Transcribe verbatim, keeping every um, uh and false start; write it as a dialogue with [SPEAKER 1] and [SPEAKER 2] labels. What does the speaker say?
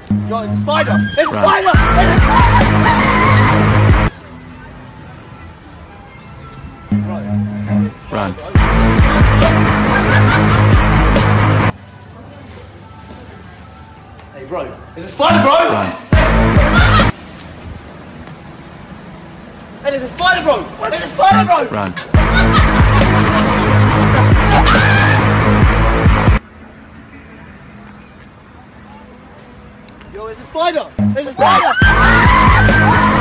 [SPEAKER 1] Yo, it's a spider! It's a
[SPEAKER 2] Run.
[SPEAKER 1] spider! It's a spider!
[SPEAKER 2] Run.
[SPEAKER 1] Hey, bro. There's a spider, bro!
[SPEAKER 2] Run.
[SPEAKER 1] Hey, there's a spider, bro! There's a spider, bro!
[SPEAKER 2] Run.
[SPEAKER 1] Yo, there's a spider! There's a spider!